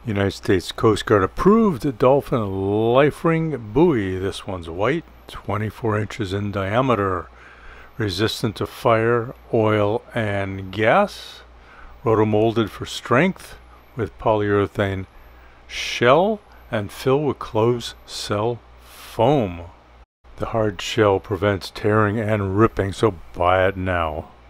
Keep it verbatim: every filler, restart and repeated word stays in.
United States Coast Guard approved Dolphin life ring buoy. This one's white, twenty-four inches in diameter, resistant to fire, oil, and gas. Roto-molded for strength with polyurethane shell and fill with closed cell foam. The hard shell prevents tearing and ripping, so buy it now.